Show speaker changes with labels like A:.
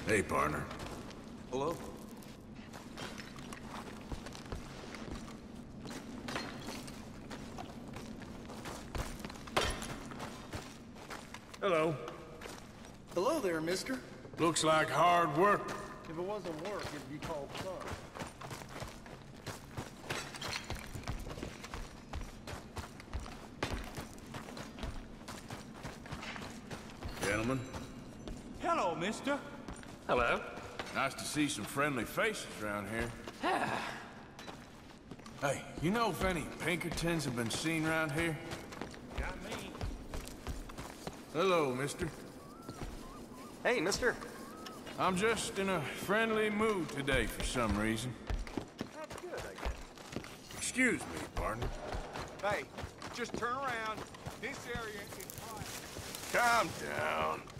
A: Hey, partner.
B: Hello?
A: Hello.
B: Hello there, mister.
A: Looks like hard work.
B: If it wasn't work, it'd be called fun.
A: Gentlemen,
C: Hello, mister.
D: Hello.
A: nice to see some friendly faces around here. Hey, you know if any Pinkertons have been seen around here?
C: Got me.
A: Hello, mister.
D: Hey, mister.
A: I'm just in a friendly mood today for some reason.
B: That's good, I guess.
A: Excuse me, partner.
C: Hey, just turn around. This area is quiet.
A: Calm down.